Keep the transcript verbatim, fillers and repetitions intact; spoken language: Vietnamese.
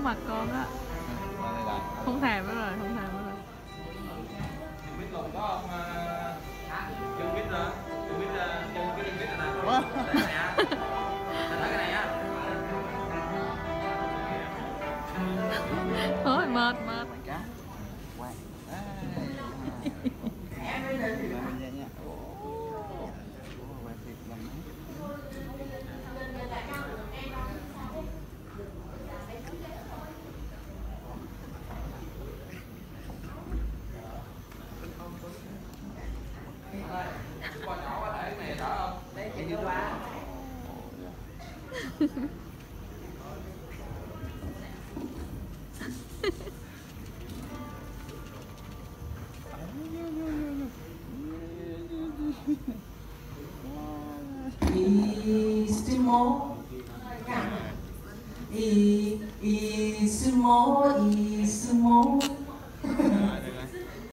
mặt con á. Không thèm nữa rồi, không thèm nữa rồi. Biết lùn có không? Chân biết nữa. Chân biết chân cái chân biết là nào. Cái này á. Cái này á. Thôi mệt mệt. Cá. Quay. Con nhỏ có thể cái này đỡ không? Đấy chị đưa qua. Isimo, Isimo, Isimo.